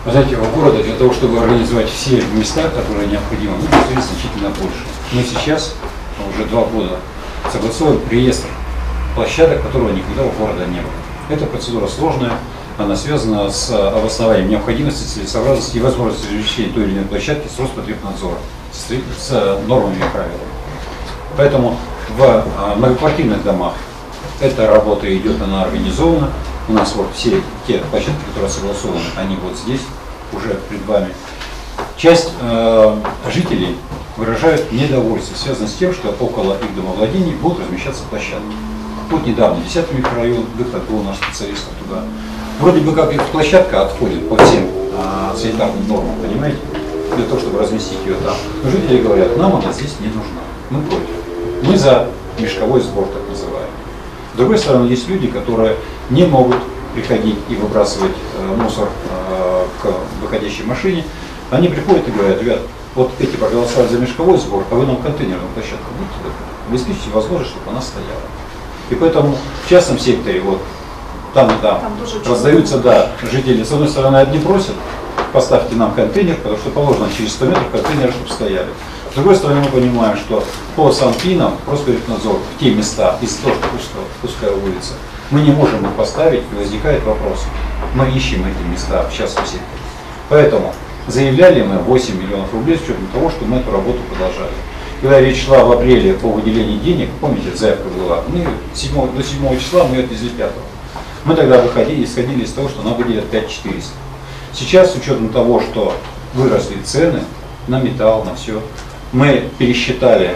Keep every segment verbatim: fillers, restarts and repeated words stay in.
Вы знаете, в городе для того, чтобы организовать все места, которые необходимы, мы поступили значительно больше. Мы сейчас уже два года согласовываем реестр площадок, которого никогда у города не было. Эта процедура сложная, она связана с обоснованием необходимости, целесообразности и возможности размещения той или иной площадки с Роспотребнадзора, с, с нормами и правилами. Поэтому в многоквартирных домах эта работа идет, она организована. У нас вот все те площадки, которые согласованы, они вот здесь, уже перед вами. Часть э, жителей выражают недовольство, связанное с тем, что около их домовладений будут размещаться площадки. Вот недавно, десятый микрорайон, выход был наш специалист туда. Вроде бы как их площадка отходит по всем э, санитарным нормам, понимаете, для того, чтобы разместить ее там. Но жители говорят, нам она здесь не нужна, мы против. Мы за мешковой сбор, так называемый. С другой стороны, есть люди, которые не могут приходить и выбрасывать э, мусор э, к выходящей машине. Они приходят и говорят: ребят, вот эти проголосовали за мешковой сбор, а вы нам контейнерную площадку будьте добры, обеспечите возможность, чтобы она стояла. И поэтому в частном секторе, вот там и там, там раздаются, да, жители, с одной стороны, одни просят, поставьте нам контейнер, потому что положено через сто метров контейнеры, чтобы стояли. С другой стороны, мы понимаем, что по Санпинам, Роспотребнадзор, в те места, из-за того, что пустая, пустая улица, мы не можем их поставить, и возникает вопрос. Мы ищем эти места в частном секторе. Поэтому заявляли мы восемь миллионов рублей с учетом того, что мы эту работу продолжали. Когда речь шла в апреле по выделению денег, помните, заявка была, мы седьмого, до седьмого числа мы ее отвезли пятого. Мы тогда выходили, исходили из того, что нам выделят пять тысяч четыреста. Сейчас, с учетом того, что выросли цены на металл, на все, мы пересчитали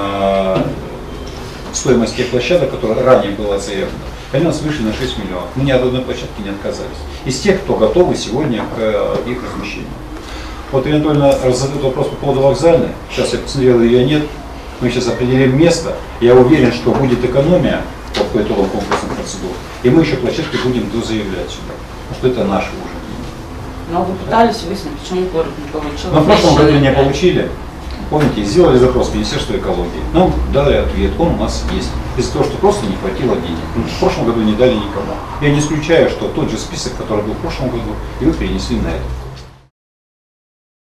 э, стоимость тех площадок, которая ранее была заявлена. Они у нас вышли на шесть миллионов. Мы ни от одной площадки не отказались. Из тех, кто готовы сегодня к э, их размещению. Вот эвентуально задают вопрос по поводу вокзальной. Сейчас я посмотрел, ее нет. Мы сейчас определим место. Я уверен, что будет экономия вот, по итогам конкурсных процедур. И мы еще площадки будем дозаявлять сюда. Потому что это наши уже. Но вы пытались выяснить, почему город не получил. Но в прошлом году не получили. Помните, сделали запрос в Министерство экологии. Нам дали ответ, он у нас есть. Из-за того, что просто не хватило денег. В прошлом году не дали никому. Я не исключаю, что тот же список, который был в прошлом году, и вы перенесли на это.